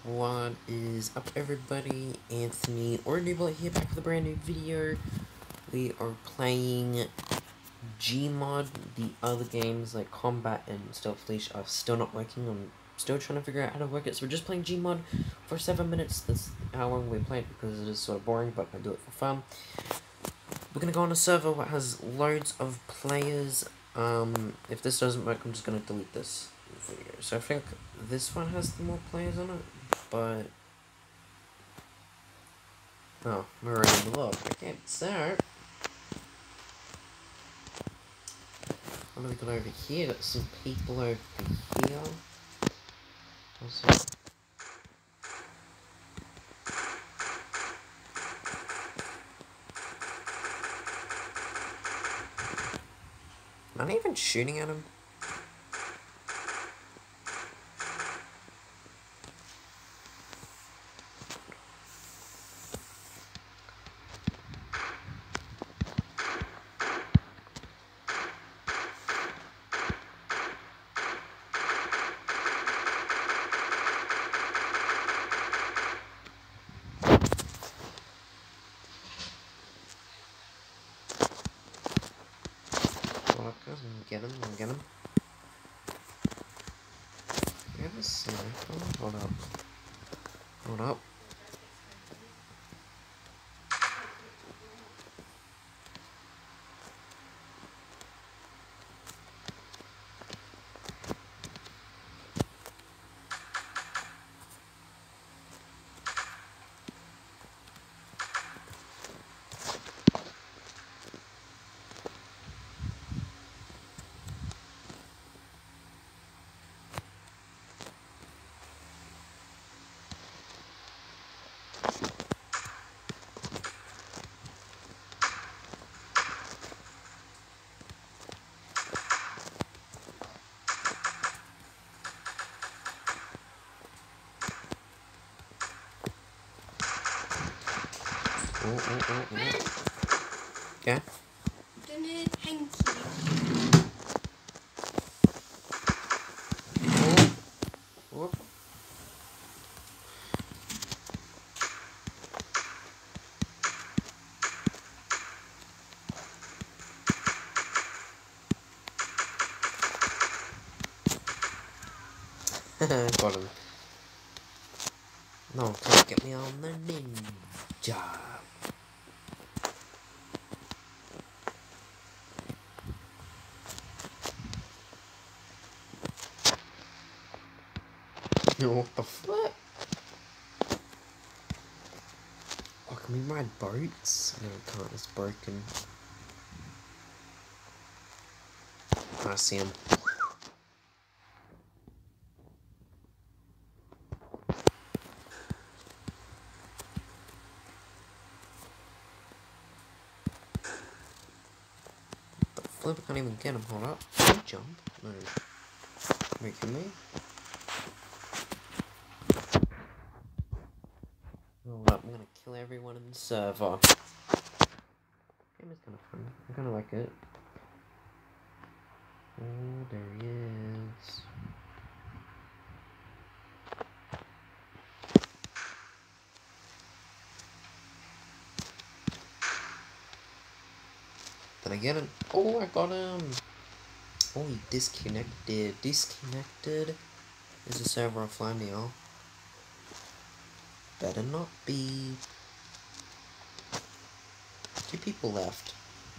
What is up, everybody? Anthony or Newbot here, back with a brand new video. We are playing Gmod. The other games like Combat and Stealth Leash are still not working. I'm still trying to figure out how to work it. So we're just playing Gmod for 7 minutes. That's how long we play it because it is sort of boring, but I do it for fun. We're gonna go on a server that has loads of players. If this doesn't work, I'm just gonna delete this video. So I think this one has more players on it, but oh, we're already in the log. Okay, so I'm gonna go over here. Got some people over here. Also, am I even shooting at him? Get him, get him. We have a sniper. Hold up. Hold up. Yeah? Whoop. Got him. No, can't get me on the ninja. What the fuck? Oh, can we ride boats? No, we can't. It's broken. I see him. The flip, I can't even get him. Hold up. Can you jump? No. Wait, can we? Hold up, I'm gonna kill everyone in the server. Game is kinda fun. I kinda like it. Oh, there he is. Did I get him? Oh, I got him! Oh, he disconnected. Disconnected? Is the server offline now? Better not be. 2 people left.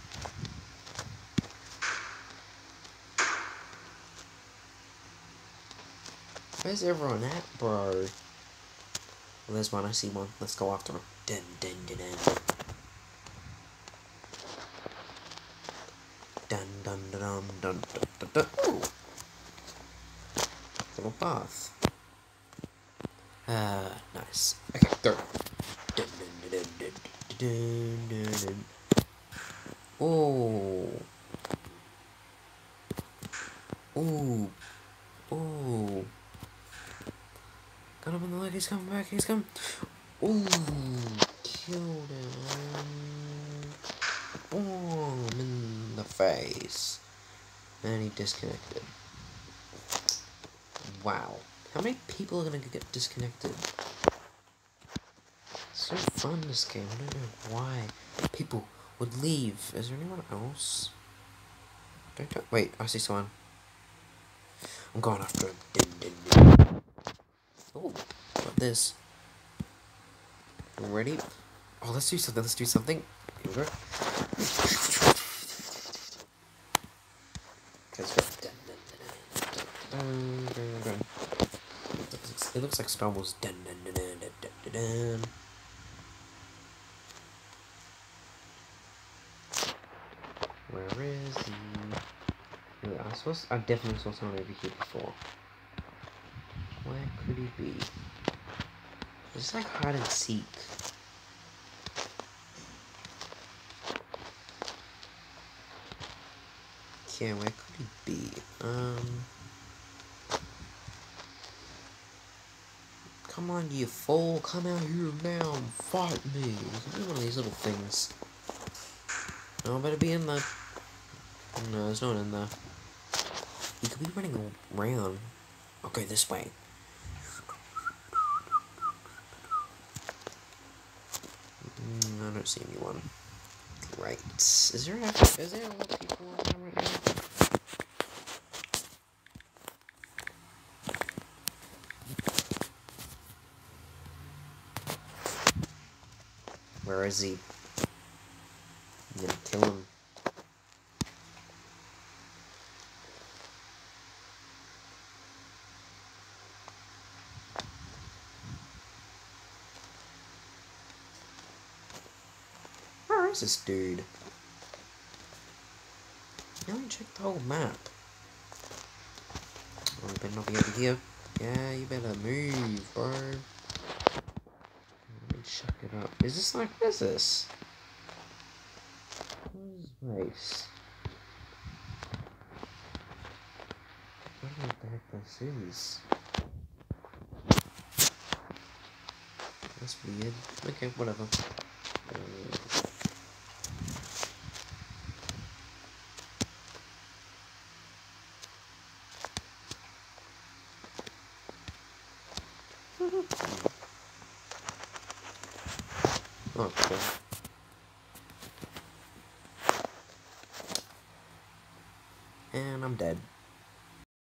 Where's everyone at, bro? Well, there's one. I see one. Let's go after him. Dun dun dun dun. Dun dun dun dun dun dun dun. Ooh. Little path. Nice. Okay, go. Dun dun dun dun dun dun dun dun. Oh. Ooh. Ooh. Got him in the leg, he's coming back, he's coming. Ooh. Killed him. Boom. In the face. And he disconnected. Wow. How many people are gonna get disconnected? It's so fun, this game. I don't know why people would leave. Is there anyone else? Wait, I see someone. I'm going after him. Oh, got this. Ready? Oh, let's do something. Let's do something. Here we go. It looks like Star Wars. Where is he? I definitely saw someone over here before. Where could he be? It's like hide and seek. Yeah, where could he be? Come on, you fool! Come out here now and fight me! It's one of these little things. Oh, I better be in there. No, there's no one in there. He could be running around. Okay, this way. I don't see anyone. Right. Is there a lot of people around right now? Where is he? I'm gonna kill him. Where is this dude? Now I check the whole map. Oh, you better not be over here. Yeah, you better move, bro. Let me chuck it up. Is this like, what is this? What is this? I don't know what the heck this is. That's weird. Okay, whatever. Okay. And I'm dead.